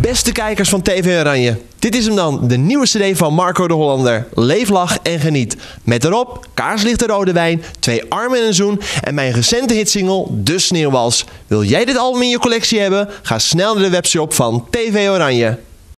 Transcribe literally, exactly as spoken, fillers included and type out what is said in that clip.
Beste kijkers van T V Oranje, dit is hem dan, de nieuwe cd van Marco de Hollander. Leef, lach en geniet. Met erop Kaarslichte rode wijn, Twee armen en een zoen en mijn recente hitsingle De Sneeuwwals. Wil jij dit album in je collectie hebben? Ga snel naar de webshop van T V Oranje.